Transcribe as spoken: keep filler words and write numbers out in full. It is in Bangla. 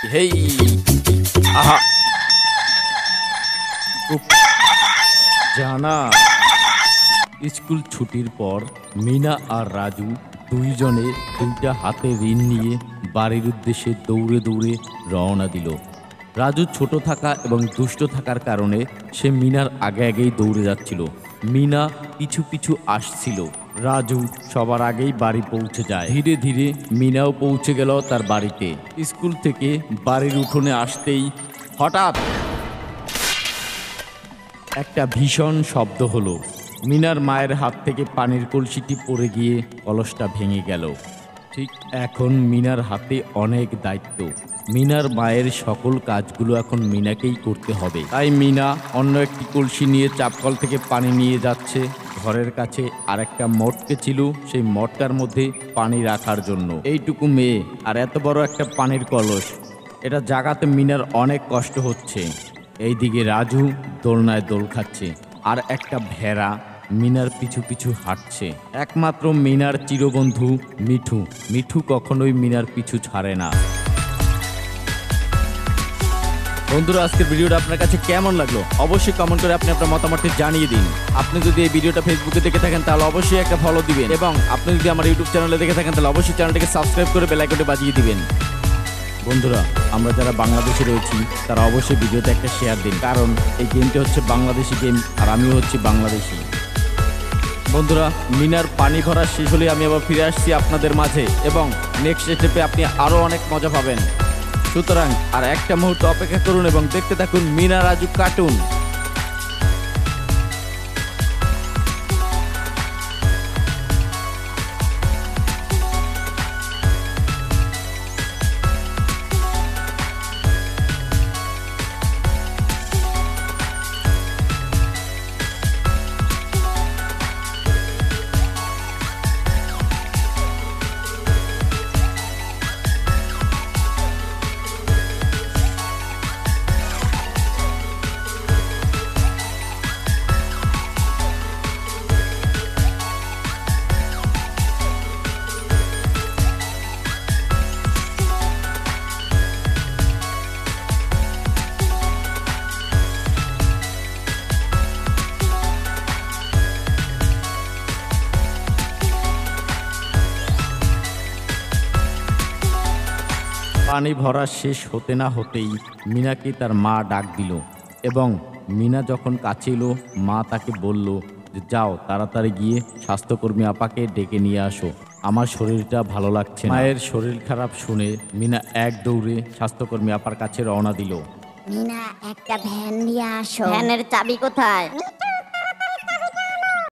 হেই আহা উপ, জানা স্কুল ছুটির পর মিনা আর রাজু দুইজনে দুইটা হাতে ঋণ নিয়ে বাড়ির উদ্দেশ্যে দৌড়ে দৌড়ে রওনা দিল। রাজু ছোট থাকা এবং দুষ্ট থাকার কারণে সে মিনার আগে আগেই দৌড়ে যাচ্ছিল। মিনা পিছু পিছু আসছিল। রাজু সবার আগেই বাড়ি পৌঁছে যায়। ধীরে ধীরে মিনাও পৌঁছে গেল তার বাড়িতে। স্কুল থেকে বাড়ির উঠোনে আসতেই হঠাৎ একটা ভীষণ শব্দ হলো। মিনার মায়ের হাত থেকে পানির কলসিটি পড়ে গিয়ে কলসটা ভেঙে গেল। ঠিক এখন মিনার হাতে অনেক দায়িত্ব। মিনার মায়ের সকল কাজগুলো এখন মিনাকেই করতে হবে। তাই মিনা অন্য একটি কলসি নিয়ে চাপকল থেকে পানি নিয়ে যাচ্ছে। ঘরের কাছে আরেকটা মটকে ছিল, সেই মটকার মধ্যে পানি রাখার জন্য। এইটুকু মেয়ে আর এত বড় একটা পানির কলস, এটা জাগাতে মিনার অনেক কষ্ট হচ্ছে। এইদিকে রাজু দোলনায় দোল খাচ্ছে, আর একটা ভেড়া মিনার পিছু পিছু হাঁটছে। একমাত্র মিনার চিরবন্ধু মিঠু। মিঠু কখনোই মিনার পিছু ছাড়ে না। বন্ধুরা, আজকের ভিডিওটা আপনার কাছে কেমন লাগলো অবশ্যই কমেন্ট করে আপনি আপনার মতামতটি জানিয়ে দিন। আপনি যদি এই ভিডিওটা ফেসবুকে দেখে থাকেন তাহলে অবশ্যই একটা ফলো দিবেন, এবং আপনি যদি আমার ইউটিউব চ্যানেলে দেখে থাকেন তাহলে অবশ্যই চ্যানেলটিকে সাবস্ক্রাইব করে বেল আইকনটি বাজিয়ে দিবেন। বন্ধুরা, আমরা যারা বাংলাদেশে রয়েছি তারা অবশ্যই ভিডিওতে একটা শেয়ার দিন, কারণ এই গেমটি হচ্ছে বাংলাদেশি গেম আর আমিও হচ্ছি বাংলাদেশি। বন্ধুরা, মিনার পানি ভরা শেষ হলে আমি আবার ফিরে আসছি আপনাদের মাঝে, এবং নেক্সট স্টেপে আপনি আরও অনেক মজা পাবেন। সুতরাং আর একটা মুহূর্ত অপেক্ষা করুন এবং দেখতে থাকুন মিনা রাজু কার্টুন। পানি ভরা শেষ হতে না হতেই মিনাকে তার মা ডাক দিল, এবং মিনা যখন কাছে এলো মা তাকে বলল যে যাও তাড়াতাড়ি গিয়ে স্বাস্থ্যকর্মী আপাকে ডেকে নিয়ে আসো, আমার শরীরটা ভালো লাগছে না। মায়ের শরীর খারাপ শুনে মিনা এক দৌড়ে স্বাস্থ্যকর্মী আপার কাছে রওনা দিল। মিনা, একটা ভ্যান নিয়ে আসো। ভ্যানের চাবি কোথায়?